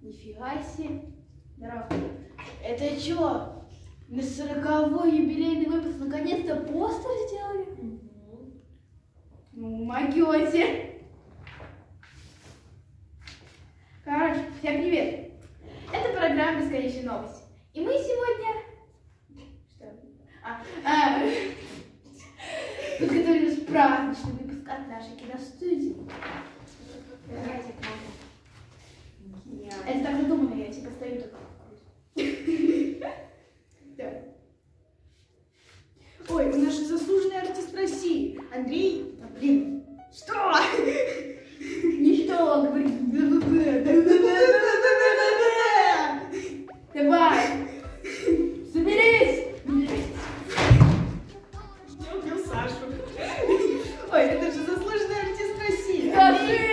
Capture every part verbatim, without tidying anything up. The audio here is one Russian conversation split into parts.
Нифига себе. Здорово. Это что? На сороковой юбилейный выпуск наконец-то постер сделали? Угу. Ну, могете. Короче, всем привет. Это программа «Бесконечные новости». И мы сегодня... Что? А, а... подготовили праздничный выпуск от нашей киностудии. Давайте, это так задумано, я типа стою так. Ой, у нас же заслуженный артист России Андрей. А, блин. Что? Ничто, говорит. Давай. Соберись. Я убил Сашу. Ой, это же заслуженный артист России. Скажи.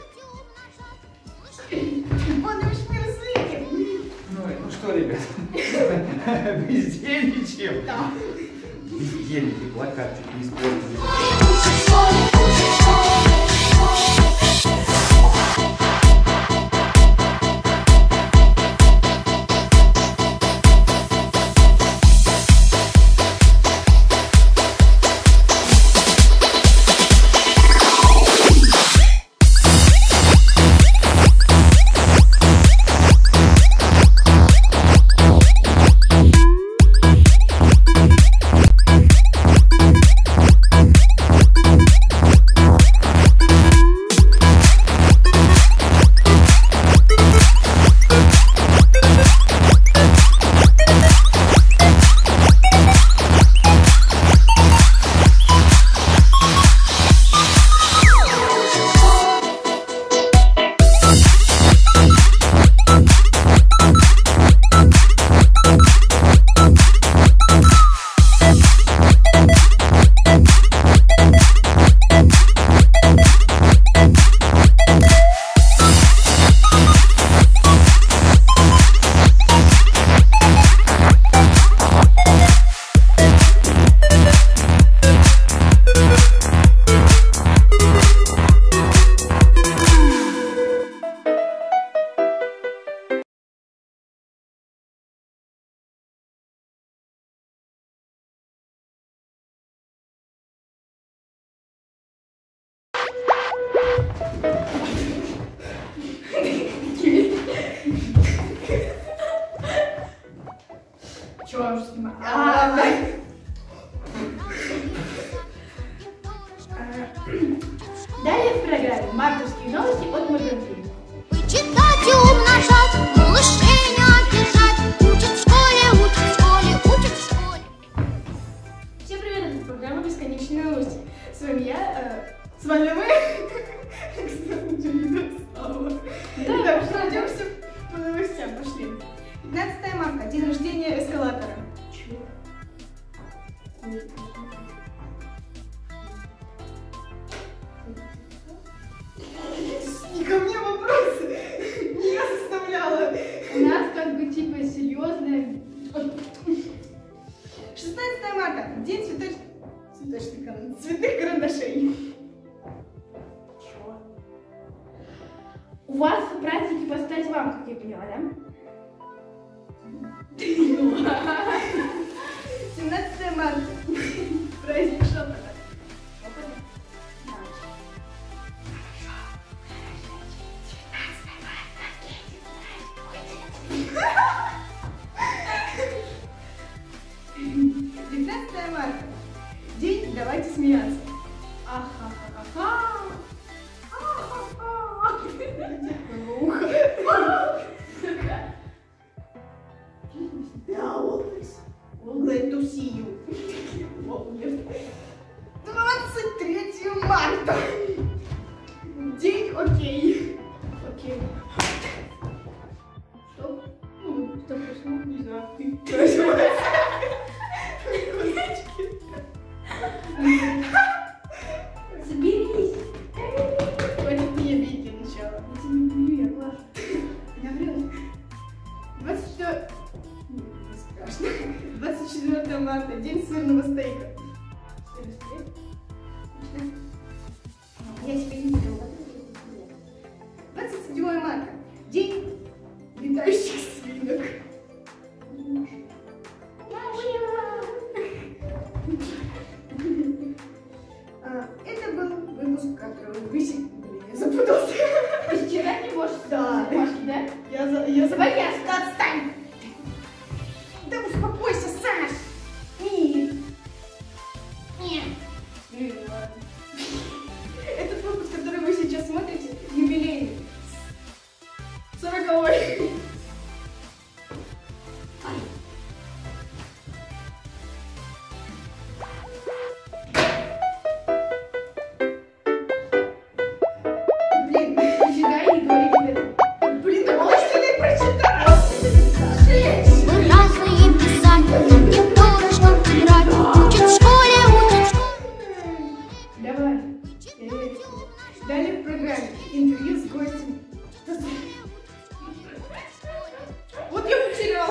Ну что, ребят, бездельничаем? Да. Бездельники, плакатчики испортили. Чего я уже снимаю? А, да. Далее в программе «Мартовские новости» от Магазина. Вычитать и умножать, малышей не обижать. Учат в школе, учат в школе, учат в школе. Всем привет, это программа «Бесконечные новости». С вами я, э, с вами мы. Да, так, пройдемся по новостям, пошли. пятнадцатое марта, день рождения эскалатора. Чего? Не ко мне вопросы, не я составляла. У нас как бы типа серьезная... шестнадцатое марта, день цветоч... цветочных каран- цветных карандашей. Чего? У вас праздники поставить вам, как я поняла, да? семнадцатое марта, праздник шепота. девятнадцатое марта, день «Давайте смеяться». Ахахаха. Да, область. Glad to see you. двадцать третье марта. День окей. Окей. Что? Ну, что прошло? Не знаю. Соберись. Хватит меня бить для начала. Я тебя не бью, я глажу. Я врёт. двадцать четвёртое... Не страшно. двадцать четвёртое марта. День сырного стейка. Сырный стейк? Я тебя не видела. двадцать седьмое марта. День летающих свинок. А, это был выпуск, который вы... Блин, я запутался. Ты вчера не можешь Да. бумажки, да? Я за... Я Давай за... я. Да отстань! Да успокойся, Саш! Мир! Нет. Блин, ладно. Этот выпуск, который вы сейчас смотрите, юбилейный. Сороковой. Блин, Прочитай и говори тебе. блин, да можете ли прочитать? Мы разные писать, не дурочкам играть. Учат в школе, учат в школе. Давай. Далее в программе интервью с гостем. Что за- Вот я потеряла.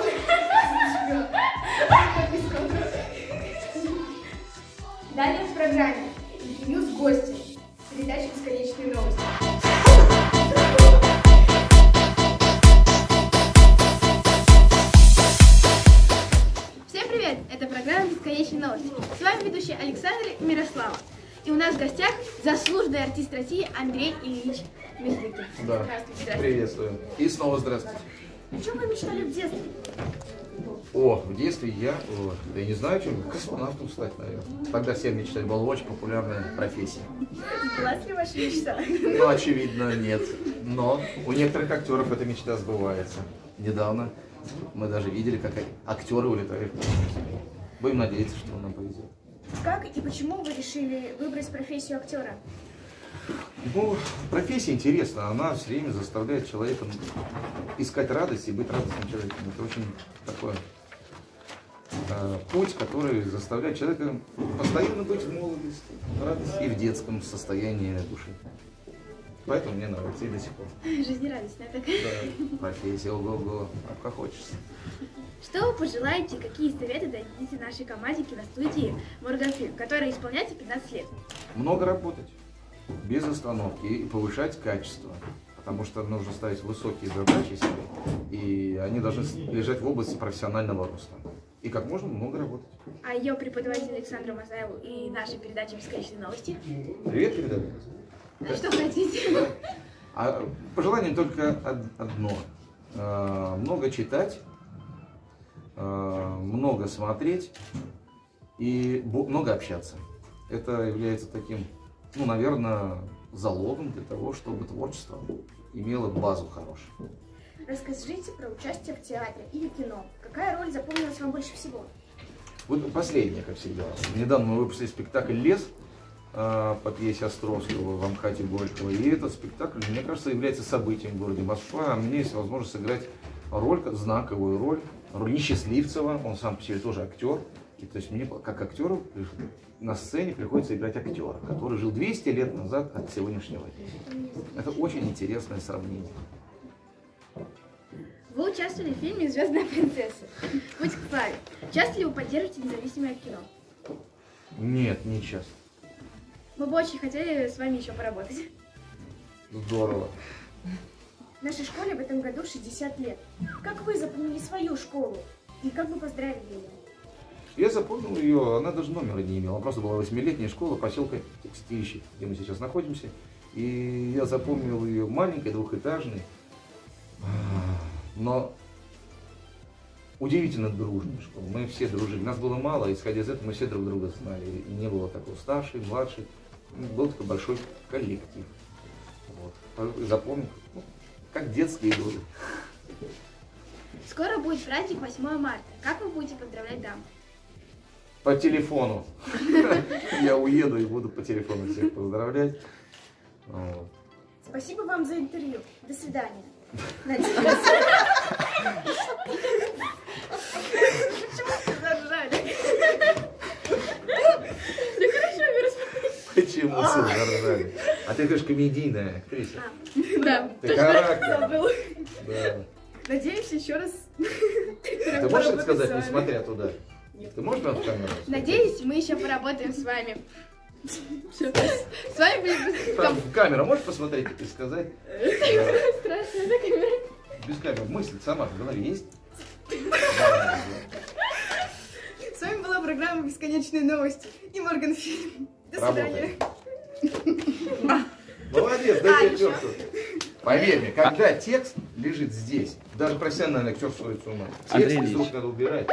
Далее в программе интервью с гостем. Передача «Бесконечные новости». Всем привет! Это программа «Бесконечные новости». С вами ведущая Александра и Мирослава. И у нас в гостях заслуженный артист России Андрей Ильич Мерзликин. Да. Здравствуйте, здравствуйте. Приветствуем. И снова здравствуйте. О чем вы мечтали в детстве? О, в детстве я, о, да я не знаю, чем, космонавтом стать, наверное. Тогда все мечтали, была очень популярная профессия. Была ли ваша мечта? Ну, очевидно, нет. Но у некоторых актеров эта мечта сбывается. Недавно мы даже видели, как актеры улетают в космос. Будем надеяться, что нам повезет. Как и почему вы решили выбрать профессию актера? Ну, профессия интересна, она все время заставляет человека искать радость и быть радостным человеком. Это очень такой э, путь, который заставляет человека постоянно быть в молодости, в радости и в детском состоянии души. Поэтому мне нравится и до сих пор. Жизнерадостная такая. Да, профессия, ого-го, а как хочется. Что вы пожелаете, какие советы дадите нашей команде киностудии Морганфильм, которая исполняется пятнадцать лет? Много работать, без остановки и повышать качество. Потому что нужно ставить высокие задачи себе, и они должны лежать в области профессионального роста. И как можно много работать. А ее преподаватель Александру Мазаеву и нашей передаче «Бесконечные новости». Привет, передаю. А что хотите? А пожелание только од- одно. Э, Много читать, э, много смотреть и бо- много общаться. Это является таким, ну, наверное, залогом для того, чтобы творчество имело базу хорошую. Расскажите про участие в театре или кино. Какая роль запомнилась вам больше всего? Вот последнее, как всегда. Недавно мы выпустили спектакль «Лес» э, по пьесе Островского в Амхате Горького. И этот спектакль, мне кажется, является событием в городе Москва. А мне есть возможность сыграть роль, знаковую роль, роль Несчастливцева. Он сам по себе тоже актер. И то есть мне, как актеру, на сцене приходится играть актера, который жил двести лет назад от сегодняшнего дня. Это очень интересное сравнение. Вы участвовали в фильме «Звездная принцесса». Путь к славе. Часто ли вы поддерживаете независимое кино? Нет, не часто. Мы бы очень хотели с вами еще поработать. Здорово. Нашей школе в этом году шестьдесят лет. Как вы запомнили свою школу? И как вы поздравили ее? Я запомнил ее, она даже номера не имела. Она просто была восьмилетняя школа поселка Текстильщик, где мы сейчас находимся. И я запомнил ее маленькой, двухэтажной, но удивительно дружной школой. Мы все дружили. Нас было мало, исходя из этого мы все друг друга знали. И не было такого старший, младший. Был такой большой коллектив. Вот. Запомнил, ну, как детские годы. Скоро будет праздник восьмое марта. Как вы будете поздравлять дам? По телефону. Я уеду и буду по телефону всех поздравлять. Вот. Спасибо вам за интервью. До свидания. Почему все заржали? А ты, конечно, комедийная актриса. Да. Ты характер. Забыла. Да. Надеемся еще раз. Ты можешь это сказать, несмотря туда? Ты можешь нам в камеру? Надеюсь, мы еще поработаем с вами. Всё. С вами были... Там в камеру можешь посмотреть и сказать? Страшно, да, камера? Без камер мысль сама в голове есть? С вами была программа «Бесконечные новости» и Моргенфильм. До свидания. Молодец, дай пятерку. Поверь мне, когда текст лежит здесь, даже профессиональный актер сходит с ума. Текст из рук надо убирать.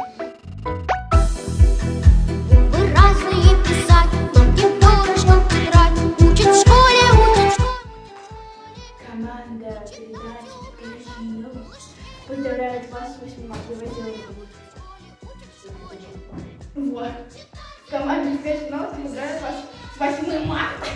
Вы разные писать, тонким перышком играть, учат в школе, учат в школе. Команда передачи «Бесконечные новости» поздравляет вас с восьмым марта. Вот. Команда «Бесконечные новости» поздравляет вас с восьмым марта.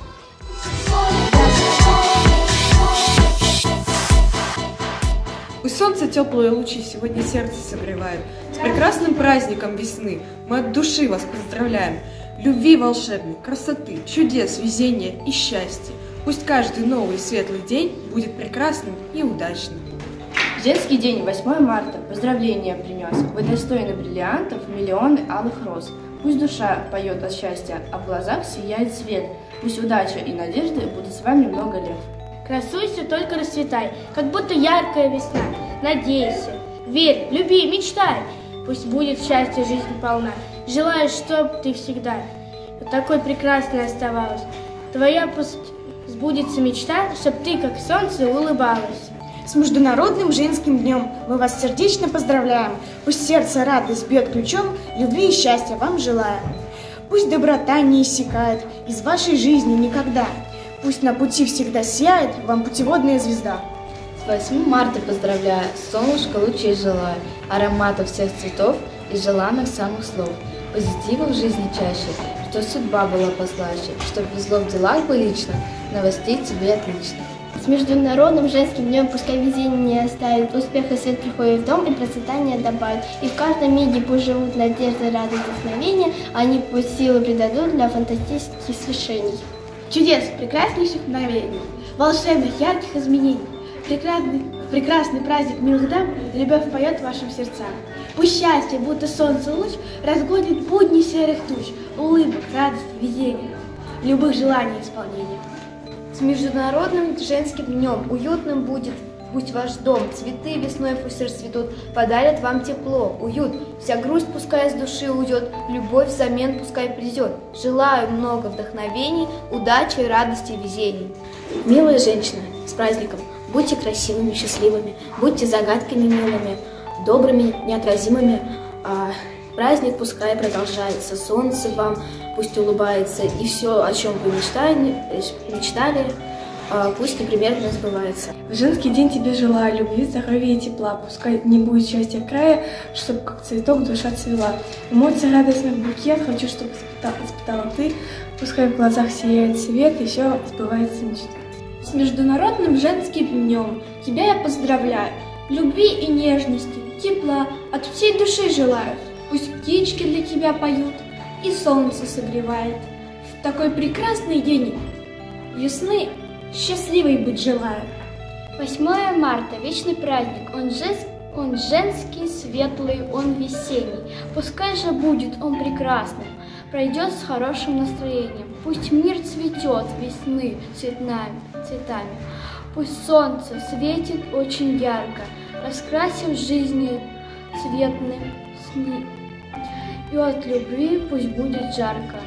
Пусть солнце теплые лучи сегодня сердце согревают. С прекрасным праздником весны мы от души вас поздравляем. Любви волшебной, красоты, чудес, везения и счастья. Пусть каждый новый светлый день будет прекрасным и удачным. Женский день, восьмое марта, поздравления принес. Вы достойны бриллиантов, миллионы алых роз. Пусть душа поет от счастья, а в глазах сияет свет. Пусть удача и надежды будут с вами много лет. Красуйся, только расцветай, как будто яркая весна. Надейся, верь, люби, мечтай. Пусть будет счастье, жизнь полна. Желаю, чтоб ты всегда такой прекрасной оставалась. Твоя пусть сбудется мечта, чтоб ты, как солнце, улыбалась. С Международным женским днем мы вас сердечно поздравляем. Пусть сердце радость бьет ключом, любви и счастья вам желаем. Пусть доброта не иссякает из вашей жизни никогда. Пусть на пути всегда сияет вам путеводная звезда. С восьмым марта поздравляю, солнышко лучей желаю, ароматов всех цветов и желанных самых слов. Позитива в жизни чаще, что судьба была послаще, чтоб везло в делах бы лично, новостей тебе отлично. С Международным женским днем пускай везение не оставит, успех и свет приходит в дом и процветание добавит. И в каждом миге пусть живут надежды, радость, вдохновение, они пусть силы придадут для фантастических свершений. Чудес, прекраснейших мгновений, волшебных, ярких изменений. Прекрасный, прекрасный праздник милых дам, любовь поет вашим сердцам. Пусть счастье, будто солнце луч, разгонит будни серых туч, улыбок, радости, везения, любых желаний исполнения. С Международным женским днем уютным будет пусть ваш дом, цветы весной пусть расцветут, подарят вам тепло, уют, вся грусть пускай с души уйдет, любовь взамен пускай придет. Желаю много вдохновений, удачи, радости и везений. Милые женщины, с праздником! Будьте красивыми, счастливыми, будьте загадками милыми, добрыми, неотразимыми. А праздник пускай продолжается, солнце вам пусть улыбается, и все, о чем вы мечтали, мечтали пусть непременно сбывается. В женский день тебе желаю любви, здоровья и тепла. Пускай не будет счастья края, чтобы как цветок душа цвела. Эмоции радостных букет хочу, чтобы испытала, испытала ты. Пускай в глазах сияет свет, и все сбывается мечта. С Международным женским днем тебя я поздравляю. Любви и нежности, тепла от всей души желаю. Пусть птички для тебя поют и солнце согревает. В такой прекрасный день весны счастливой быть желаю. восьмое марта, вечный праздник, он, жес... он женский, светлый, он весенний. Пускай же будет он прекрасным, пройдет с хорошим настроением. Пусть мир цветет весны цветнами, цветами. Пусть солнце светит очень ярко, раскрасив жизни цветным сни. И от любви пусть будет жарко.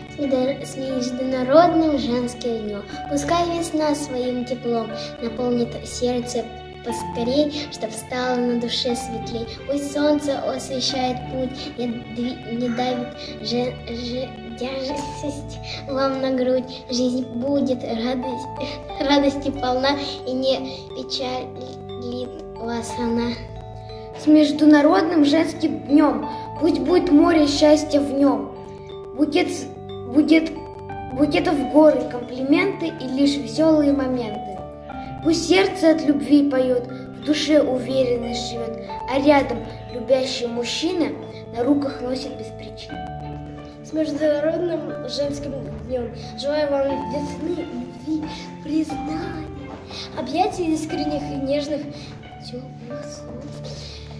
С Международным женским днем. Пускай весна своим теплом наполнит сердце поскорей, чтоб стало на душе светлей. Пусть солнце освещает путь, не, не давит же, же, тяжесть вам на грудь. Жизнь будет радость, радости полна, и не печалит вас она. С Международным женским днем. Пусть будет море счастья в нем. Букет Букет, букетов горы, комплименты и лишь веселые моменты. Пусть сердце от любви поет, в душе уверенность живет, а рядом любящий мужчина на руках носит без причин. С Международным женским днем желаю вам весны, любви, признаний, объятий искренних и нежных, теплых слов,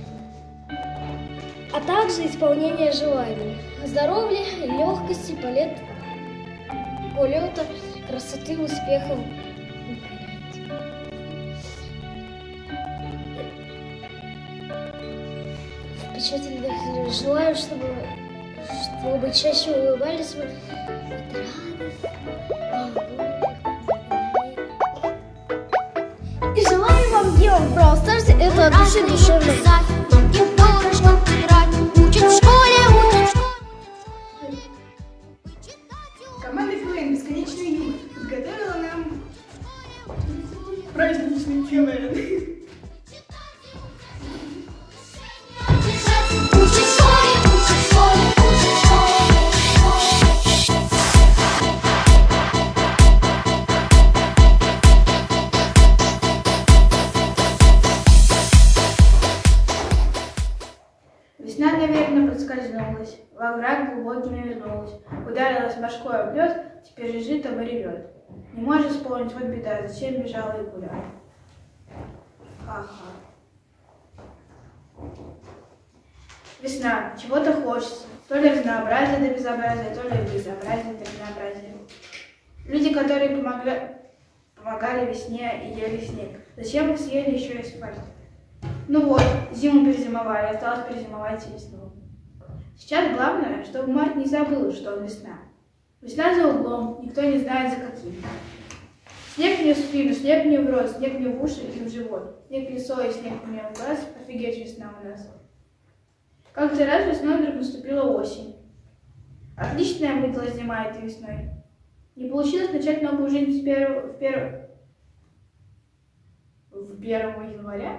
а также исполнения желаний, здоровья, легкости, полет, полета, красоты, успехов. счастья желаю, чтобы, чтобы чаще улыбались вы. И желаю вам делать в Brawl Stars это от души душевно. Команда КВН «Бесконечный юмор» подготовила нам праздничный КВН. Весна неверно проскользнулась, во враг глубокий навернулась, ударилась башкой об лед, теперь лежит, а ревет. Не может вспомнить, вот беда, зачем бежала и куда. Ха-ха. Весна, чего-то хочется, то ли разнообразие до безобразия, то ли безобразие до разнообразия. Люди, которые помогли, помогали весне и ели снег, зачем их съели еще и асфальт? Ну вот, зиму перезимовали, осталось перезимовать и весну. Сейчас главное, чтобы март не забыл, что он весна. Весна за углом, никто не знает за каким. Снег мне в спину, снег мне в рот, снег мне в уши и в живот. Снег в лицо и снег мне в глаз, офигеть весна у нас. Как-то раз весной вдруг наступила осень. Отличная выдалась зима этой весной. Не получилось начать новую жизнь с первого, в первого, в первого января?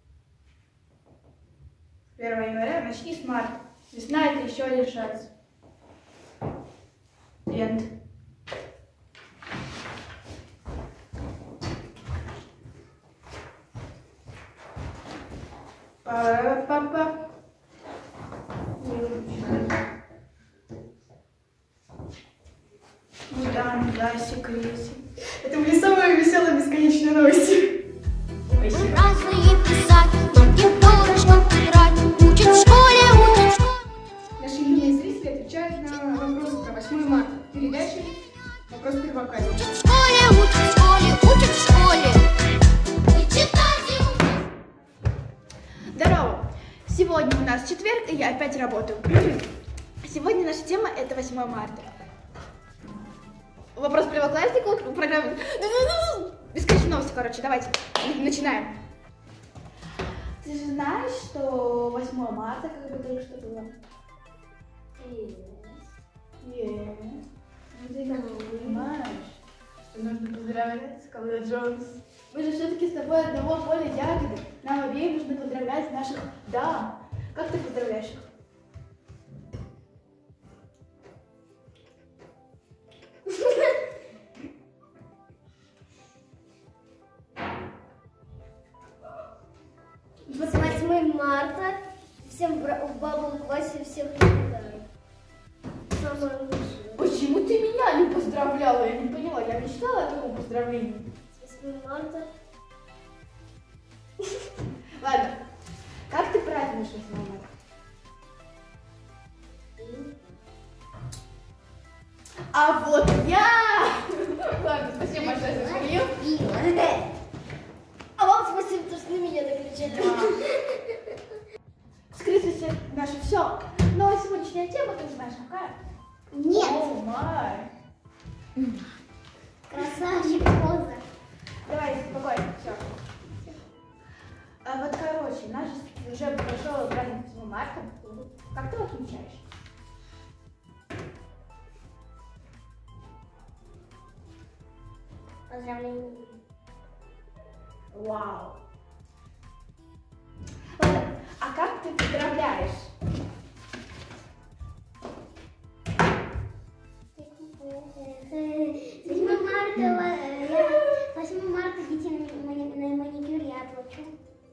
первого января начни с марта. Весна — это еще один шанс. Энд. Па-па-па. Ну да, ну да, секрете. Это были самые веселые бесконечные новости. Наши юные зрители отвечают на вопросы про восьмое марта. Передачи «Вопрос первоклассника». Учат в школе, учат в школе, учат в школе. И читать и... Здорово! Сегодня у нас четверг, и я опять работаю. Сегодня наша тема — это восьмое марта. Вопрос первоклассника в программе. Бесконечные новости, короче, давайте начинаем. Ты же знаешь, что восьмое марта как бы только что было? Yes. Yes. Ну ты как бы понимаешь, что нужно поздравлять Скала Джонс. Мы же все-таки с тобой одного поля ягоды. Нам обеим нужно поздравлять наших дам. Как ты поздравляешь их? восьмое марта. Всем в бабу классе всех поздравляю. Самое лучшее. Почему ты меня не поздравляла? Я не поняла. Я мечтала о таком поздравлении. восьмое марта. Ладно. Как ты празднуешь восьмое марта? А вот я! Ладно, спасибо большое за шутку. А вам спасибо, что на меня накричали. Скрытность — наше все. Но сегодняшняя тема, ты знаешь, какая? Нет. О, май. Красавчик, поза. Давай, спокойно, все. А вот, короче, наш уже прошел праздник восьмое марта. Как ты его отмечаешь? Поздравления. Вау. Ладно, а как ты поздравляешь? восьмое марта, восьмое марта детей на маникюр я оплачу.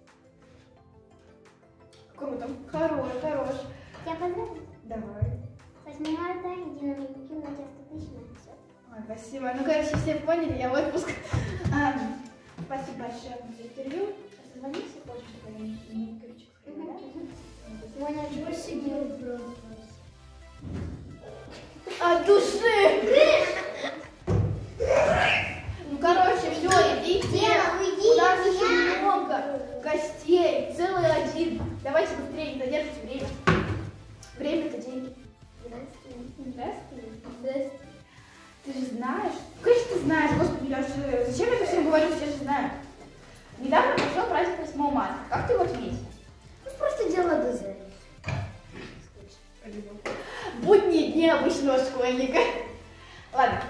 Круто. Хорош, хорош. Я поздравлю. Давай. восьмое марта, иди на маникюр, на тебя сто тысяч, на все. Ой, спасибо. Ну, короче, все поняли, я в отпуск. А, спасибо большое за интервью. Позвони, если хочешь, чтобы я маникюрчик сходила, да? Маникюр сидел просто. От души! Ну, короче, все, идите. У нас еще много гостей, целый один. Давайте быстрее, не задержите время. необычного школьника. Ладно.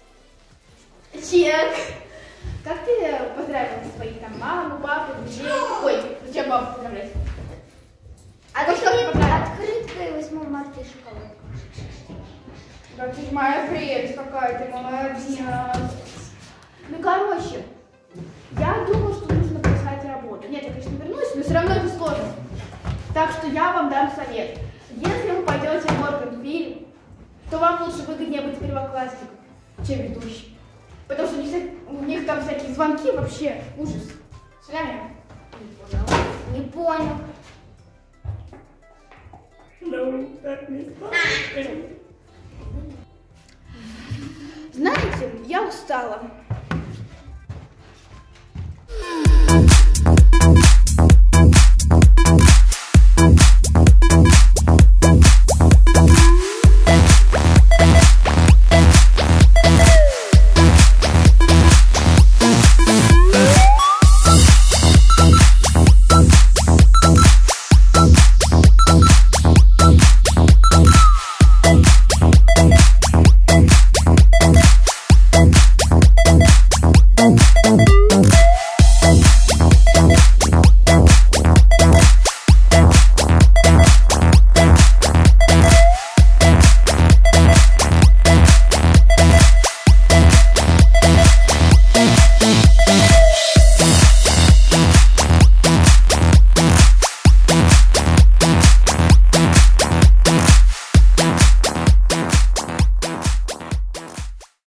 Чек. Как ты поздравила своих там маму, папу, друзей? Ой, зачем папу поздравлять? А ты что поздравила? Открыткой восьмого марта и шоколадку. Да ты ж моя прелесть какая, ты молодец. Ну, короче, я думала, что нужно поискать работу. Нет, я, конечно, вернусь, но все равно это сложно. Так что я вам дам совет. Если вы пойдете в Моргенфильм, то вам лучше выгоднее быть первоклассником, чем ведущим. Потому что у них, у них там всякие звонки, вообще ужас. Сами? Не понял. Знаете, я устала.